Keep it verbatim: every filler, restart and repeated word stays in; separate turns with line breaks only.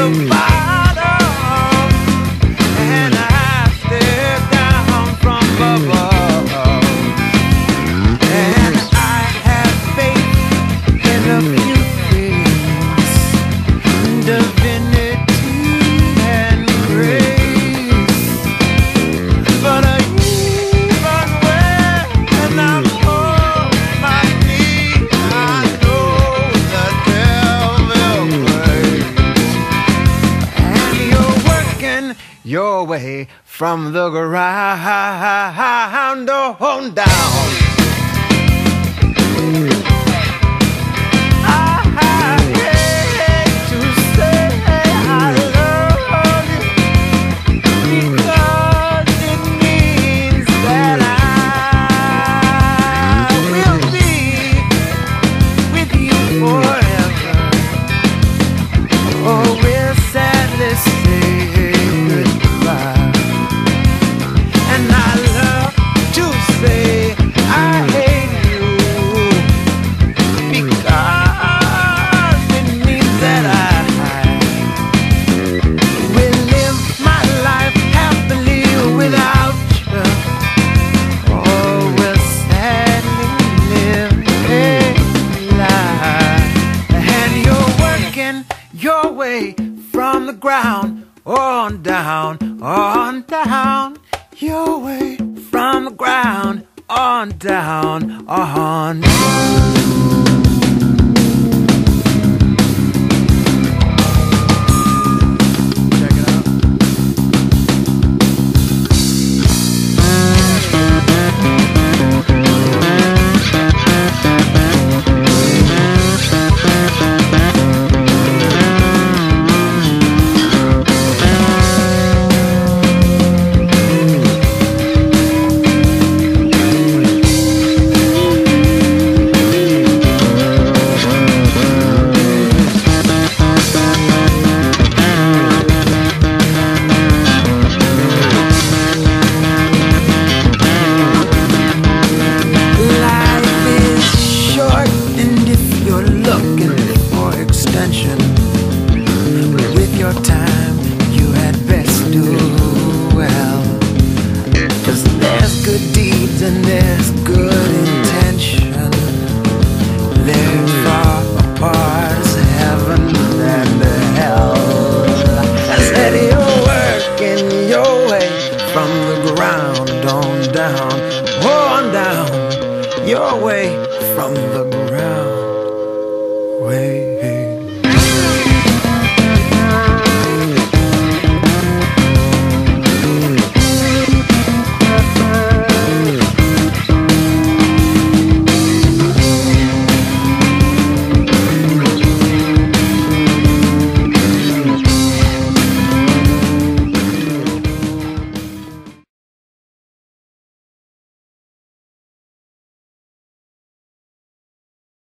the bottom, and I stare down from above, and I have faith in a few things, divinity and grace. But even when I'm on my knees, I know the devil plays, and you're working your way from the ground on down. Your way from the ground on down, on down. Your way from the ground on down, on down. With your time, you had best do well, 'cause there's good deeds and there's good intention. They're far apart as heaven and hell. I said you're working your way from the ground on down, on down. Your way from the ground way.